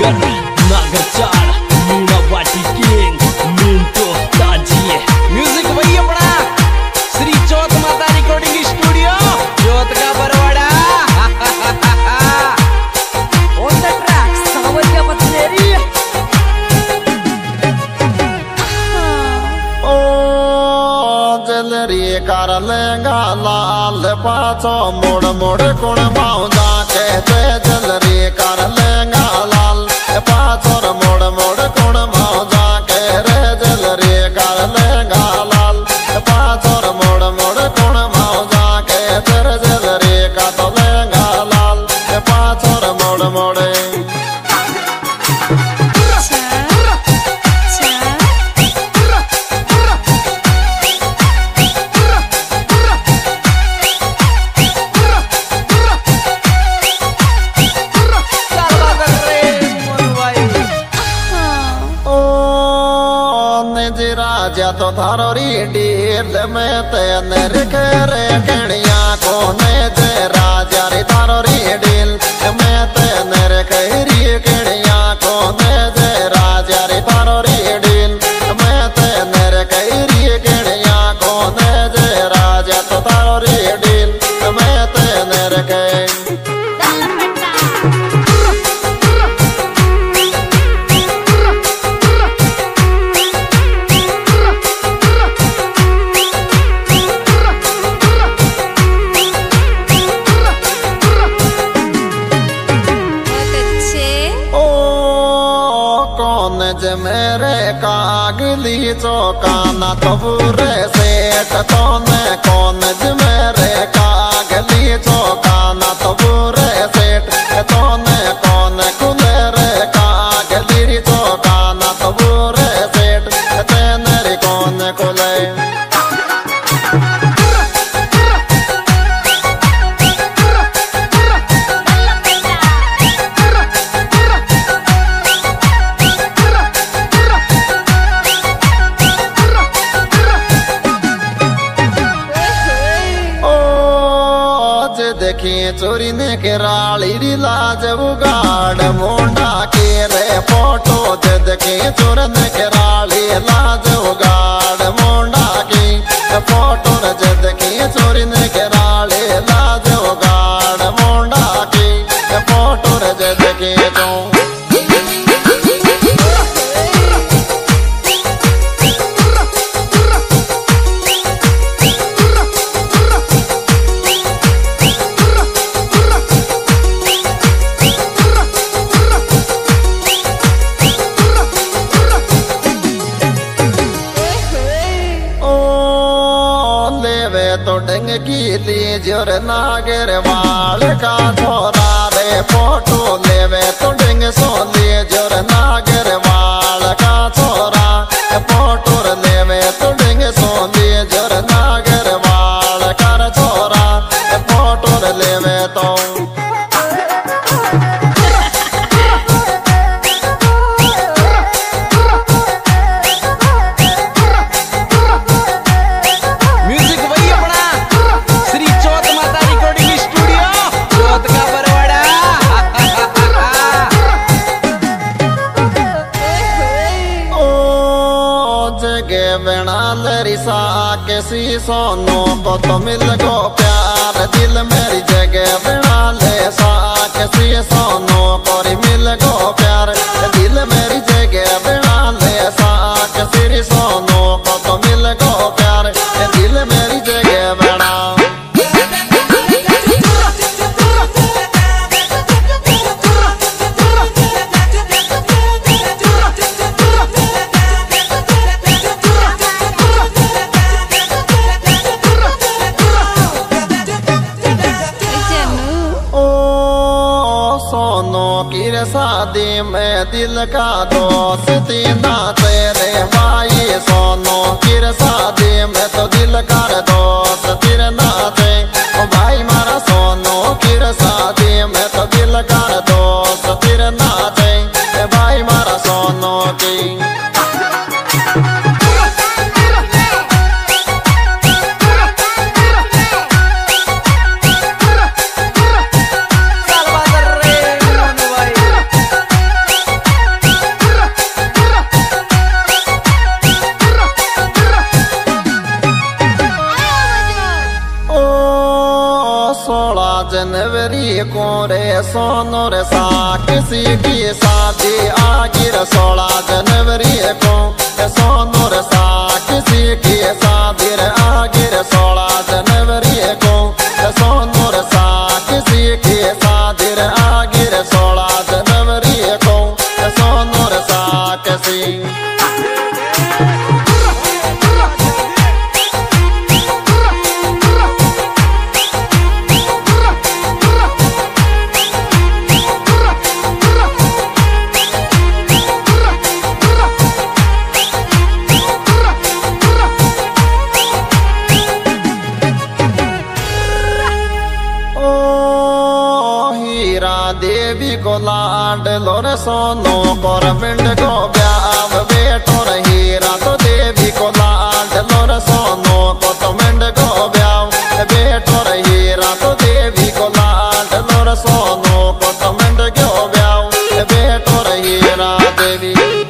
singer नागरचाल Meena वाटी king Minto ताजी music वही अपना श्री चौथ माता रिकॉर्डिंग स्टूडियो चौथ का बरवाड़ा ऑन द ट्रैक सावरिया पथनेरी ओ जलरी कर लेंगा लाल पाछो मोड़ मोड़ कुण माउदा कहते जलरी कर लेंगा लाल पाछो मोड़ मोड़ कुण माउदा कह रे जलरी कर लेंगा लाल पाछो मोड़ मोड़ कुण माउदा कहते जलरी का तो लेंगा लाल पाछो मोड़ मोड़े राजा तो थारो री डील में तेने रखे रे गणिया कोने जे राजा रे थारो री डील में तेने रखे री गणिया कोने जे राजा रे थारो री डील में तेने रखे री गणिया कोने जे राजा तो थारो री डील में तेने रखे मेरे कागली चौकाना तो बुरे सेठ तोने कौन मेरे कागली चौकाना तो बुरे सेठ तोने कौन खुले रे कागली चौकाना तो बुरे सेठ तेने कौन खुले देखिए चोरी ने के राली लाज उगाड़ मोंडा के रे फोटो देखिए चोर ने के राली लाज उगाड़ मोंडा की फोटो देखिए चोरी ने के राली लाज उगाड़ मोंडा की फोटो देखिए जो तो डंग की ली जोर नागर वाल का छोरा रे फोटो लेवे तो डंग सो ले जोर नागर वाल का छोरा फोटो लेवे तो डंग सो ले जोर नागर वाल का छोरा फोटो लेवे तो सा किसी सोनो को तो मिल गो प्यार दिल मेरी जगह बना ले सा किसी सोनो को मिल गो प्यार दिल मेरी जगह बना ले सा किसी सोनो को तो मिल गो प्यार दिल मेरी जगह बना शादी में दिल का दोस्ती ना तेरे भाई सोनो किर शादी में तो दिल का दोस्ती ना थे भाई मारा सोनो किर शादी में तो दिल का दोस्ती ना थे भाई मारा सोनो की को रे सोनो रे सा किसी की शादी आगिर 16 जनवरी को सोनो रे सा किसी की शादी आगिर 16 जनवरी को सोनो रे सा किसी की शादी आगिर 16 जनवरी को सोनो रे सा किसी देवी को लाड लोर सोनो कर पिंड को ब्याव बेटो हीरा तो देवी को लाड लोर सोनो को तो मिंड को ब्याव बेटो हीरा तो देवी को लाड लोर सोनो को तो मिंड को ब्याव बेटो हीरा देवी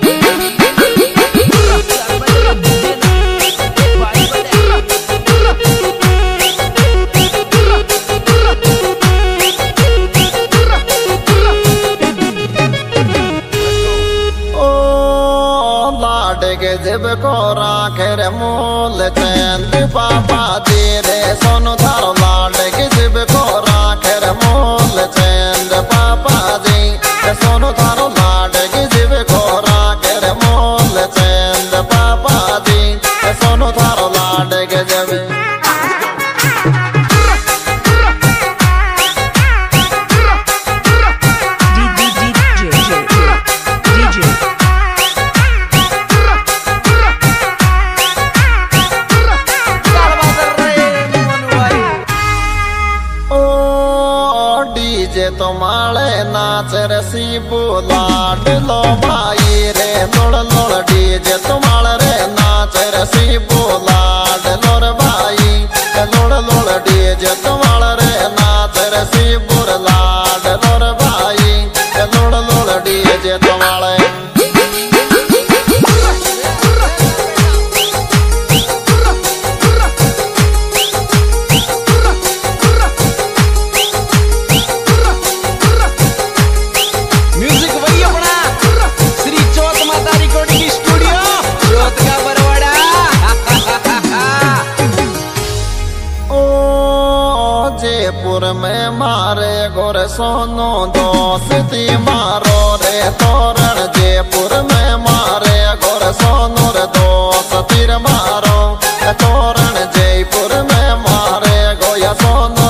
जिब को राखे रे मूल चैन पापा जी रे सोनो थारो लाड के जिब को राखे रे मूल चैन पापा जी सोनो थारो लाड के जिब को राखे रे मूल चैन पापा जी सोनो थारो लाड के जिब तुम्हारे नाच रसी बुलाड लो भाई रे लोड़ लोड़ डीजे तुम्हारे नाच रसी बुलाड लोड़ भाई लोड़ लोड़ डीजे तुम्हारे नाच रसी बुलाड लोड़ भाई लोड़ लोड़ डीजे तुम्हारे जयपुर में मारे गोर सोनो दोस्ती मारो रे तोरण जयपुर में मारे गोर सोनो रे दोस्ती मारो तोरण जयपुर में मारे गोया सोनो